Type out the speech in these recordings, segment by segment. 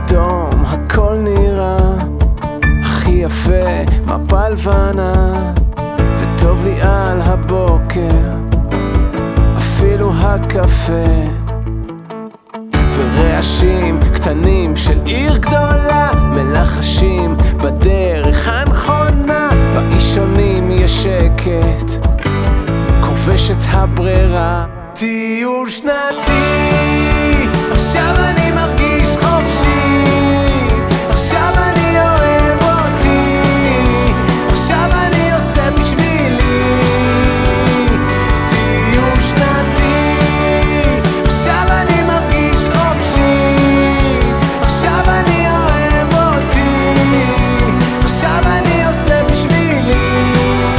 פתאום הכל נראה הכי יפה, מפה לבנה, וטוב לי על הבוקר, אפילו הקפה. ורעשים קטנים של עיר גדולה מלחשים בדרך הנכונה, באישונים יש שקט, כובש את הברירה. טיול שנתי, עכשיו אני מרגיש חופשי, עכשיו אני אוהב אותי, עכשיו אני עושה בשבילי. טיול שנתי, עכשיו אני מרגיש חופשי, עכשיו אני אוהב אותי, עכשיו אני עושה בשבילי.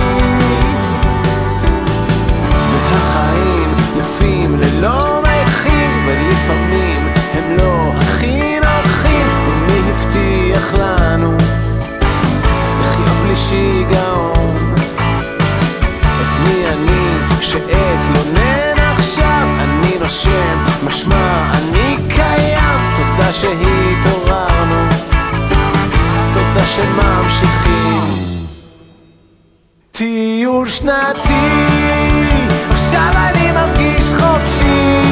והחיים יפים ללא מחיר, ולפעמים הם לא הכי נוחים. ומי הבטיח לנו לחיות בלי שיגעון? אז מי אני שאתלונן עכשיו? אני נושם, משמע אני קיים. תודה שהתעוררנו, תודה שממשיכים. טיול שנתי, עכשיו אני מרגיש חופשי,